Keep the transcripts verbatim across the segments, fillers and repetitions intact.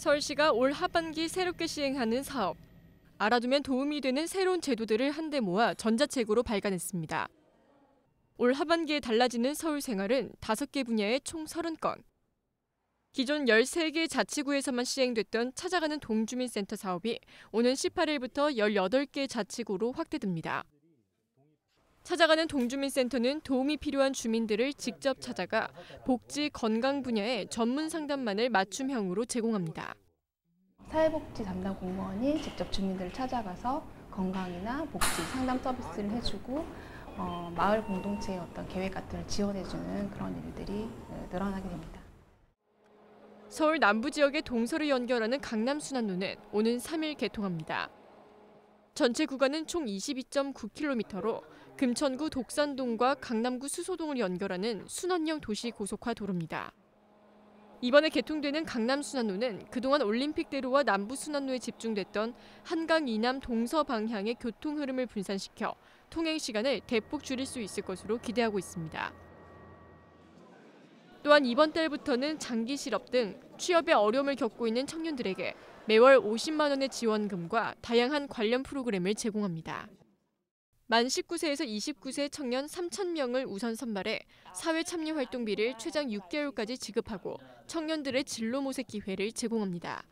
서울시가 올 하반기 새롭게 시행하는 사업, 알아두면 도움이 되는 새로운 제도들을 한데 모아 전자책으로 발간했습니다. 올 하반기에 달라지는 서울 생활은 다섯 개 분야의 총 서른 건. 기존 열세 개 자치구에서만 시행됐던 찾아가는 동주민센터 사업이 오는 십팔 일부터 열여덟 개 자치구로 확대됩니다. 찾아가는 동주민센터는 도움이 필요한 주민들을 직접 찾아가 복지, 건강 분야의 전문 상담만을 맞춤형으로 제공합니다. 사회복지 담당 공무원이 직접 주민들을 찾아가서 건강이나 복지, 상담 서비스를 해주고 어, 마을 공동체의 어떤 계획 같은 걸 지원해주는 그런 일들이 늘어나게 됩니다. 서울 남부 지역의 동서를 연결하는 강남순환로는 오는 삼 일 개통합니다. 전체 구간은 총 이십이 점 구 킬로미터로 금천구 독산동과 강남구 수소동을 연결하는 순환형 도시 고속화 도로입니다. 이번에 개통되는 강남순환로는 그동안 올림픽대로와 남부순환로에 집중됐던 한강 이남 동서 방향의 교통 흐름을 분산시켜 통행 시간을 대폭 줄일 수 있을 것으로 기대하고 있습니다. 또한 이번 달부터는 장기 실업 등 취업에 어려움을 겪고 있는 청년들에게 매월 오십만 원의 지원금과 다양한 관련 프로그램을 제공합니다. 만 십구 세에서 이십구 세 청년 삼천 명을 우선 선발해 사회 참여 활동비를 최장 육 개월까지 지급하고 청년들의 진로 모색 기회를 제공합니다.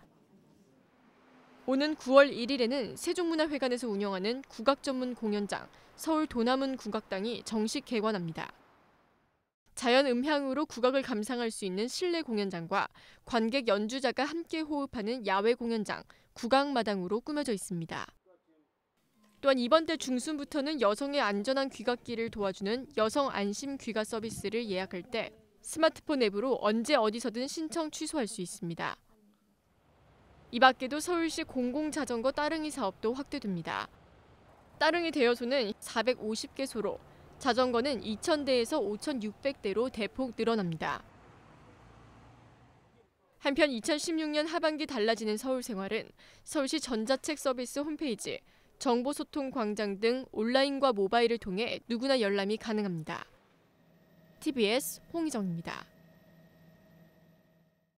오는 구월 일일에는 세종문화회관에서 운영하는 국악 전문 공연장 서울 도남문 국악당이 정식 개관합니다. 자연 음향으로 국악을 감상할 수 있는 실내 공연장과 관객 연주자가 함께 호흡하는 야외 공연장, 국악마당으로 꾸며져 있습니다. 또한 이번 달 중순부터는 여성의 안전한 귀갓길을 도와주는 여성 안심 귀가 서비스를 예약할 때 스마트폰 앱으로 언제 어디서든 신청 취소할 수 있습니다. 이 밖에도 서울시 공공자전거 따릉이 사업도 확대됩니다. 따릉이 대여소는 사백오십 개소로 자전거는 이천 대에서 오천육백 대로 대폭 늘어납니다. 한편 이천십육 년 하반기 달라지는 서울 생활은 서울시 전자책 서비스 홈페이지, 정보소통 광장 등 온라인과 모바일을 통해 누구나 열람이 가능합니다. 티비에스 홍희정입니다.